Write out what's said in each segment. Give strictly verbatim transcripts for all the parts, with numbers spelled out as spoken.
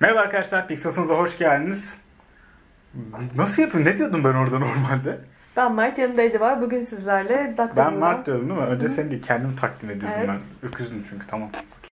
Merhaba arkadaşlar, Pixels'ınıza hoş geldiniz. Nasıl yapayım? Ne diyordum ben orada normalde? Ben Mert, yanımda Ece var. Bugün sizlerle Doctor Ben Mert diyordum değil mi? Önce seni değil, kendim takdim ediyordum evet. ben. Öküzdüm çünkü, tamam.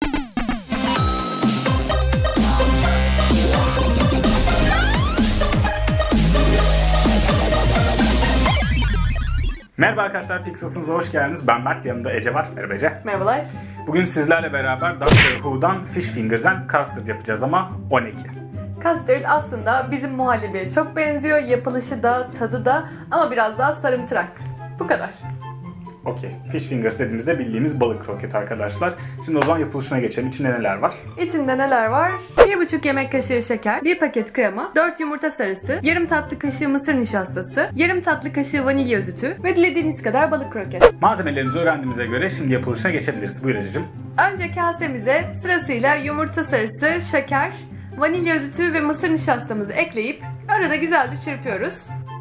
Merhaba arkadaşlar, Pixels'ınıza hoş geldiniz. Ben Mert, yanımda Ece var. Merhaba Ece. Merhabalar. Bugün sizlerle beraber Doctor Who'dan Fish Fingers and Custard yapacağız ama on iki. Custard aslında bizim muhallebiye çok benziyor. Yapılışı da, tadı da ama biraz daha sarımtırak. Bu kadar. Okey. Fish Fingers dediğimizde bildiğimiz balık kroket arkadaşlar. Şimdi o zaman yapılışına geçelim. İçinde neler var? İçinde neler var? bir buçuk yemek kaşığı şeker, bir paket krema, dört yumurta sarısı, yarım tatlı kaşığı mısır nişastası, yarım tatlı kaşığı vanilya özütü ve dilediğiniz kadar balık kroket. Malzemelerimizi öğrendiğimize göre şimdi yapılışına geçebiliriz. Buyur Ececiğim. Önce kasemize sırasıyla yumurta sarısı, şeker, vanilya özütü ve mısır nişastamızı ekleyip arada güzelce çırpıyoruz.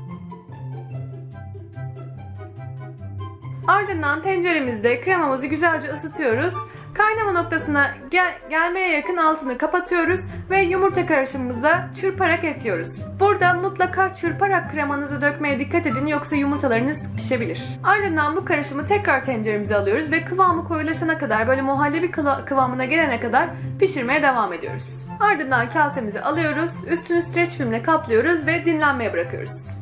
Ardından tenceremizde kremamızı güzelce ısıtıyoruz. Kaynama noktasına gel gelmeye yakın altını kapatıyoruz ve yumurta karışımımıza çırparak ekliyoruz. Burada mutlaka çırparak kremanızı dökmeye dikkat edin, yoksa yumurtalarınız pişebilir. Ardından bu karışımı tekrar tenceremize alıyoruz ve kıvamı koyulaşana kadar, böyle muhallebi kıvamına gelene kadar pişirmeye devam ediyoruz. Ardından kasemizi alıyoruz, üstünü streç filmle kaplıyoruz ve dinlenmeye bırakıyoruz.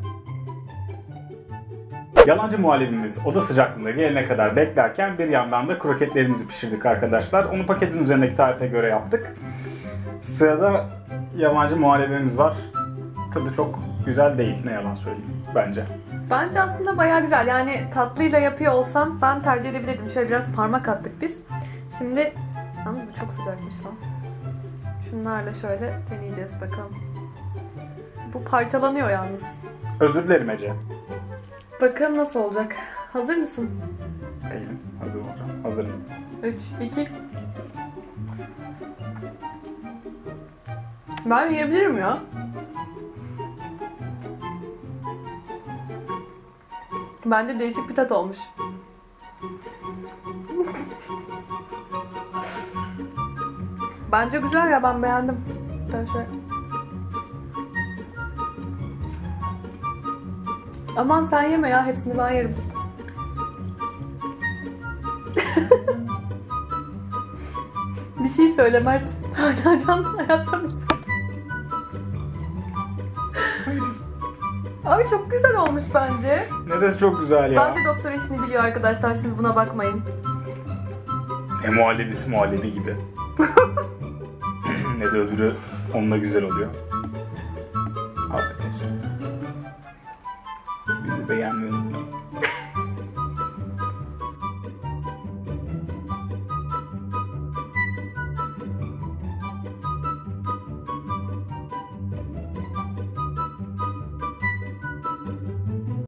Yalancı muhallebimiz oda sıcaklığına gelene kadar beklerken bir yandan da kroketlerimizi pişirdik arkadaşlar. Onu paketin üzerindeki tarife göre yaptık. Sırada yalancı muhallebimiz var. Tadı çok güzel değil, ne yalan söyleyeyim bence. Bence aslında bayağı güzel. Yani tatlıyla yapıyor olsam ben tercih edebilirdim. Şöyle biraz parmak attık biz. Şimdi yalnız bu çok sıcakmış lan. Şunlarla şöyle deneyeceğiz bakalım. Bu parçalanıyor yalnız. Özür dilerim Ece. Bakalım nasıl olacak. Hazır mısın? Değilim. Hazır olacağım. Hazırım. üç, iki. Ben yiyebilirim ya. Bence değişik bir tat olmuş. Bence güzel ya, ben beğendim. Ben şöyle... Aman sen yeme ya, hepsini ben yerim. Bir şey söyle Mert. Hala can hayatta mısın? Abi çok güzel olmuş bence. Neresi çok güzel ya. Bence doktor işini biliyor arkadaşlar, siz buna bakmayın. Ne muhallebisi muhallebi gibi. Ne de öbürü onunla güzel oluyor. Afiyet olsun. Bizi beğenmeyin.